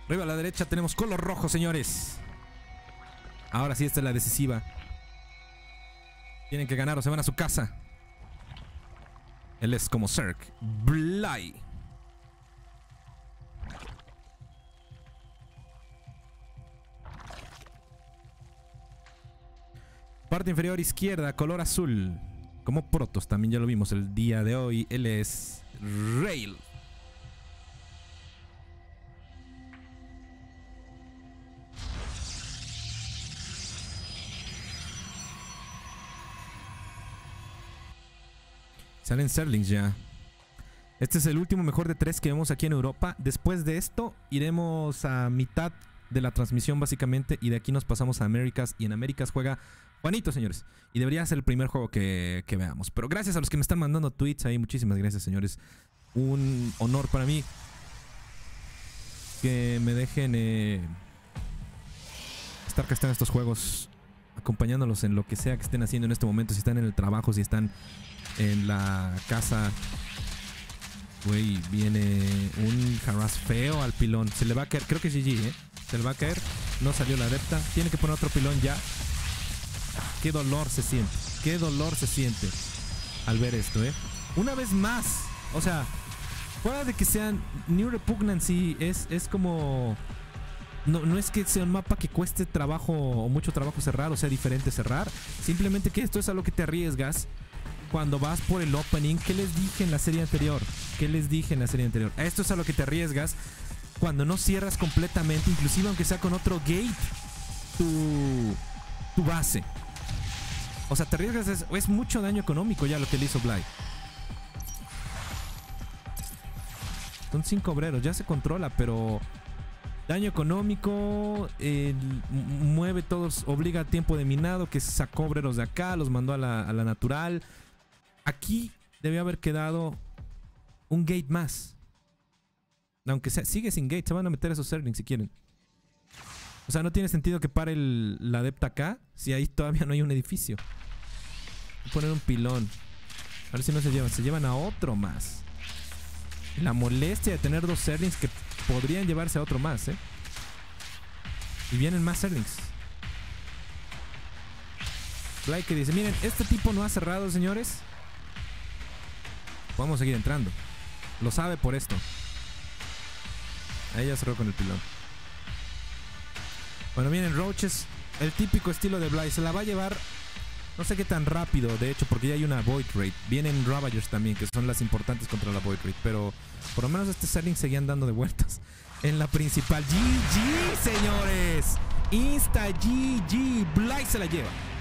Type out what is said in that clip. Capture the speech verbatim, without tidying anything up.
Arriba a la derecha tenemos color rojo, señores. Ahora sí, esta es la decisiva. Tienen que ganar o se van a su casa. Él es como Zerg. Bly. Parte inferior izquierda, color azul. Como Protoss, también ya lo vimos el día de hoy. Él es Rail. Salen Zerglings ya. Este es el último mejor de tres que vemos aquí en Europa. Después de esto iremos a mitad de la transmisión básicamente. Y de aquí nos pasamos a Américas. Y en Américas juega Juanito, señores. Y debería ser el primer juego que, que veamos. Pero gracias a los que me están mandando tweets ahí. Muchísimas gracias, señores. Un honor para mí que me dejen eh, estar casteando estos juegos, acompañándolos en lo que sea que estén haciendo en este momento. Si están en el trabajo, si están en la casa. Güey, viene un harass feo al pilón. Se le va a caer, creo que es G G, ¿eh? Se le va a caer. No salió la adepta. Tiene que poner otro pilón ya. Qué dolor se siente. Qué dolor se siente al ver esto, ¿eh? Una vez más. O sea, fuera de que sean New Repugnancy, es, es como... No, no es que sea un mapa que cueste trabajo o mucho trabajo cerrar, o sea diferente cerrar. Simplemente que esto es a lo que te arriesgas cuando vas por el opening. ¿Qué les dije en la serie anterior? ¿Qué les dije en la serie anterior? Esto es a lo que te arriesgas cuando no cierras completamente, inclusive aunque sea con otro gate, tu, tu base. O sea, te arriesgas, es, es mucho daño económico ya lo que le hizo Bly. Son cinco obreros, ya se controla, pero daño económico, eh, mueve todos, obliga a tiempo de minado, que sacó obreros de acá, los mandó a la, a la natural. Aquí debió haber quedado un gate más. Aunque sea, sigue sin gate, se van a meter esos Zerglings si quieren. O sea, no tiene sentido que pare el, la adepta acá si ahí todavía no hay un edificio. Voy a poner un pilón. A ver si no se llevan. Se llevan a otro más. La molestia de tener dos Zerglings que podrían llevarse a otro más, ¿eh? Y vienen más Zerglings. Bly que dice, miren, este tipo no ha cerrado, señores. Vamos a seguir entrando. Lo sabe por esto. Ahí ya cerró con el pilón. Bueno, vienen Roaches. El típico estilo de Bly. Se la va a llevar, no sé qué tan rápido, de hecho, porque ya hay una Void Raid. Vienen Ravagers también, que son las importantes contra la Void Raid. Pero por lo menos este Zergling seguían dando de vueltas en la principal. G G, señores. Insta G G. Bly se la lleva.